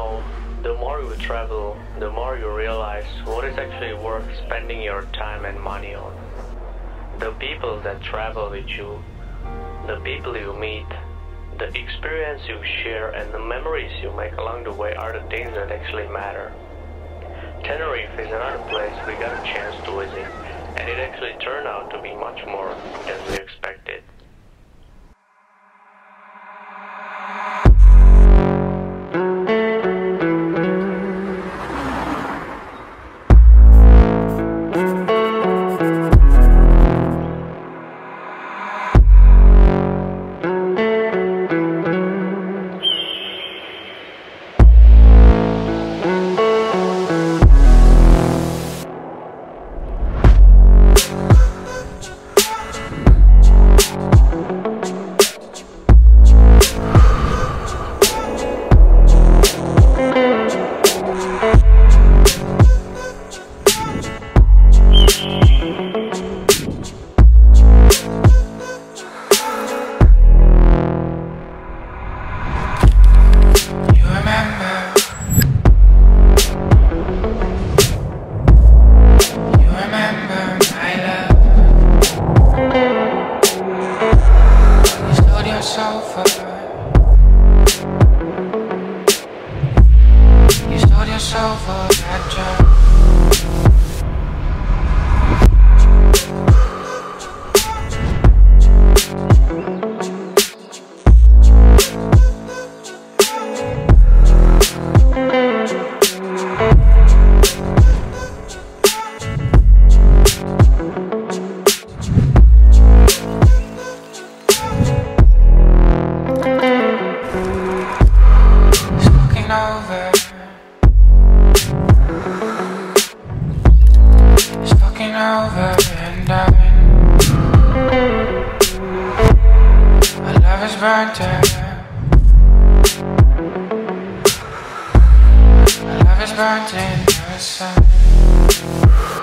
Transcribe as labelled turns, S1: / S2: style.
S1: know, the more you travel, the more you realize what is actually worth spending your time and money on. The people that travel with you, the people you meet, the experience you share, and the memories you make along the way are the things that actually matter. Tenerife is another place we got a chance to visit, and it actually turned out to be much more than we expected.
S2: Burnt in the sun.